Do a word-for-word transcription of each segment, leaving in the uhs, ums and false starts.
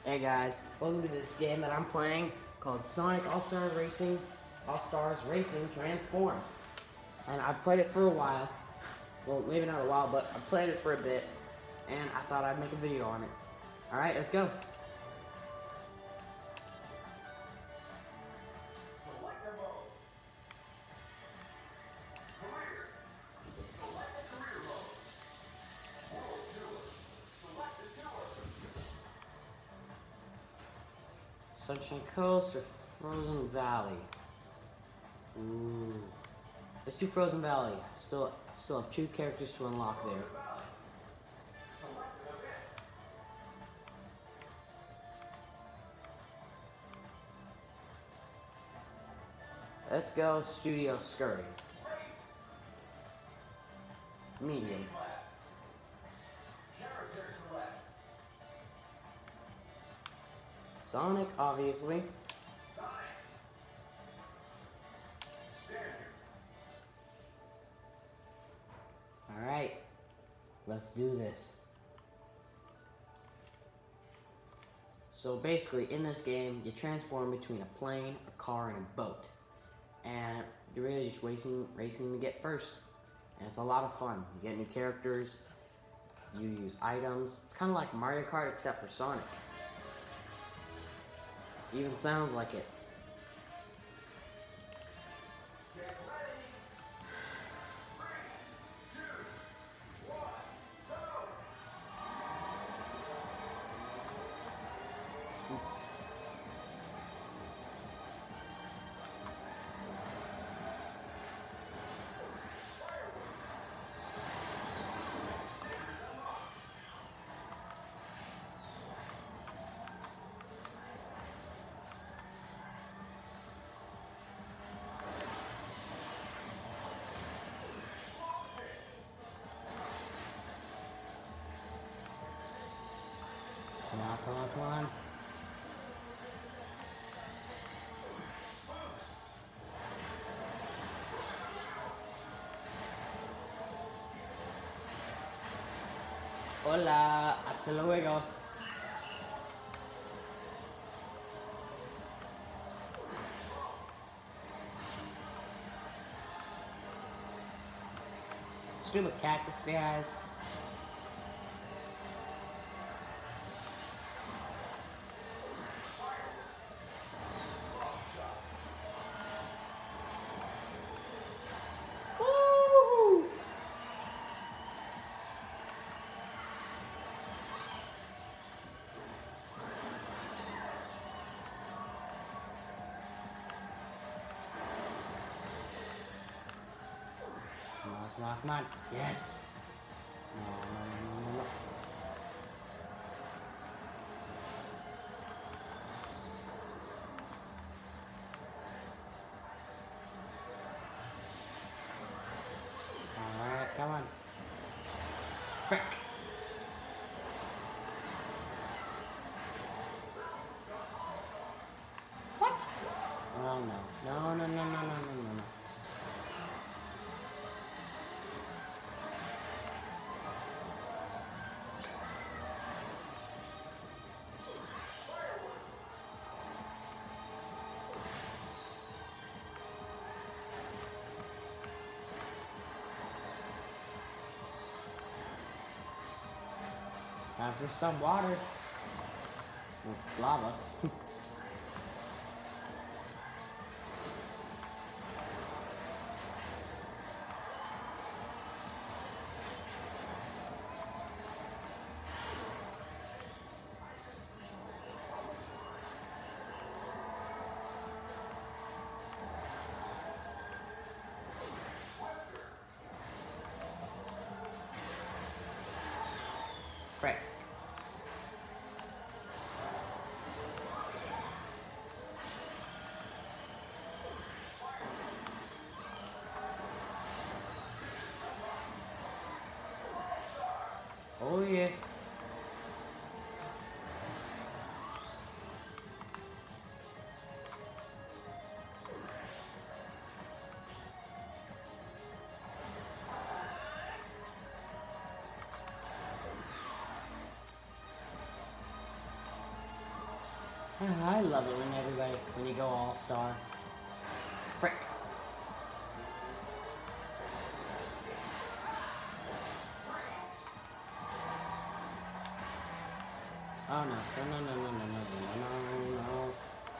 Hey guys, welcome to this game that I'm playing called Sonic All-Star Racing, All-Stars Racing Transformed. And I've played it for a while. Well, maybe not a while, but I've played it for a bit. And I thought I'd make a video on it. Alright, let's go. Sunshine Coast or Frozen Valley? Ooh. Let's do Frozen Valley. Still still have two characters to unlock there. Let's go Studio Scurry. Medium. Sonic, obviously. Sonic. Alright, let's do this. So basically, in this game, you transform between a plane, a car, and a boat. And you're really just racing, racing to get first. And it's a lot of fun. You get new characters, you use items. It's kind of like Mario Kart except for Sonic. Even sounds like it. Get ready. Three, two, one, go. Oops. Come on, come on, come on. Hola, hasta luego. Stupid cactus guys. Come on, come on. Yes. No, no, no, no. All right, come on. Frick. What? Oh no. No, no, no, no, no, no, no, no. Now for some water. Well, lava. Frick. Ah, I love it when everybody, when you go all-star. Frick. Oh no, no, no, no, no, no, no, no, no, no.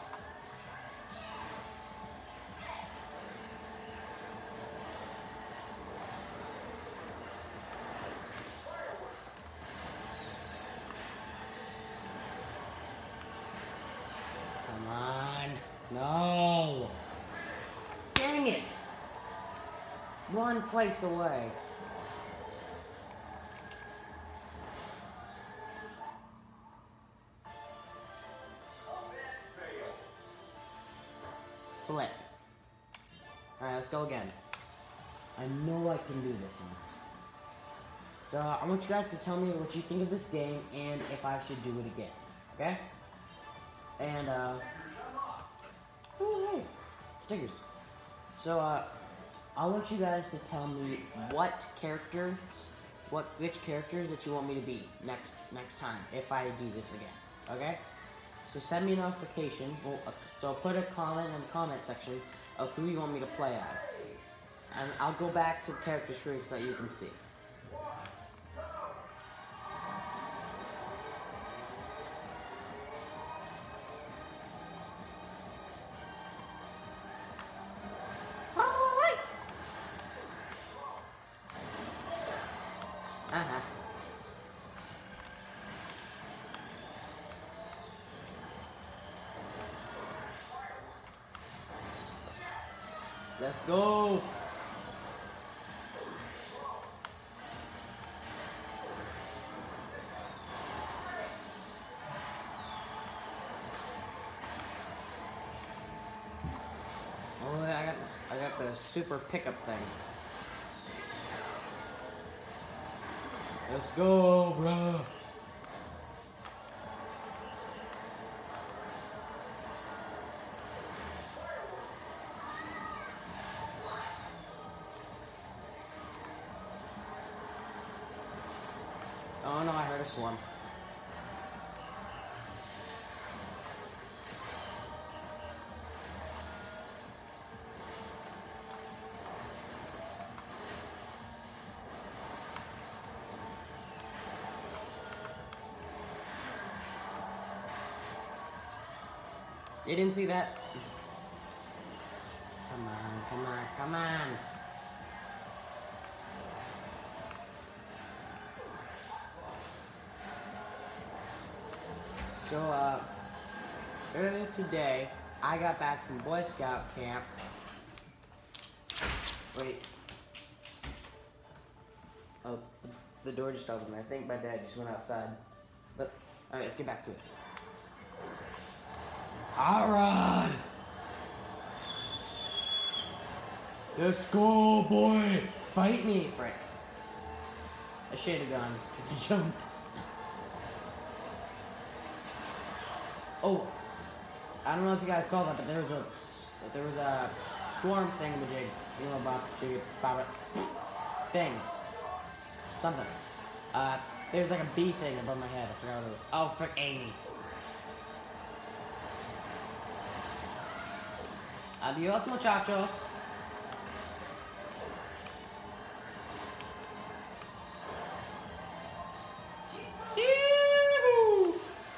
Come on. No. Dang it. One place away. Flip. Alright, let's go again. I know I can do this one. So, I want you guys to tell me what you think of this game and if I should do it again. Okay? And, uh... oh, hey! Stickers. So, uh... I want you guys to tell me what characters, what which characters that you want me to be next next time if I do this again. Okay? So send me a notification. Well, uh, so put a comment in the comment section of who you want me to play as, and I'll go back to the character screen so that you can see. Uh-huh. Let's go! Oh, I got this, I got the super pickup thing. Let's go, bro. Oh no, I heard a swarm. You didn't see that? Come on, come on, come on. So, uh, earlier today, I got back from Boy Scout camp. Wait. Oh, the door just opened. I think my dad just went outside. But, alright, let's get back to it. Alright! Let's go, boy! Fight me, frick. I should have gone to the jump. Oh, I don't know if you guys saw that, but there was a there was a swarm thing in the jig. You know about jig about it thing. Something. Uh, there's like a bee thing above my head. I forgot what it was. Oh, frick, Amy. Adios, muchachos. Yee-hoo!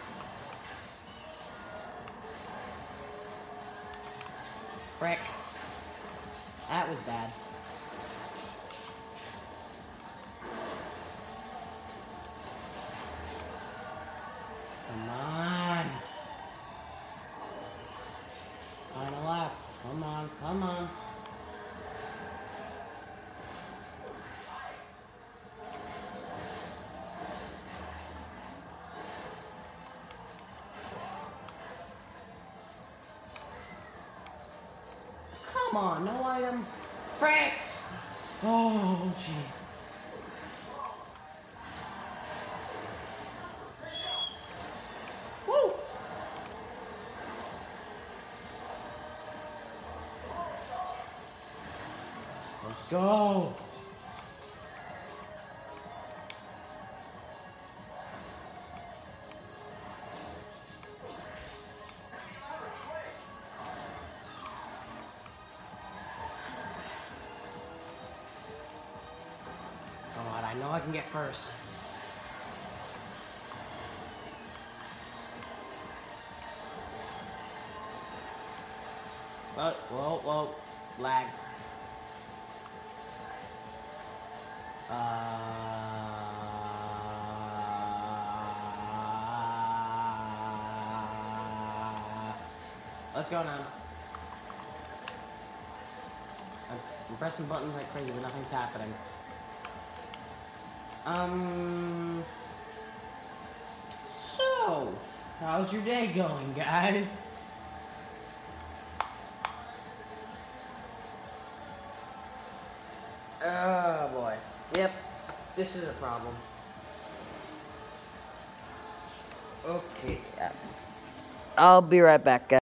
Frick. That was bad. Come on. Final lap. Come on, come on. Come on, no item. Frick! Oh, jeez. Woo! Let's go! I can get first. Whoa, whoa, whoa, lag. Uh, let's go now. I'm pressing buttons like crazy, but nothing's happening. Um. So, how's your day going, guys? Oh boy. Yep, this is a problem. Okay. I'll be right back, guys.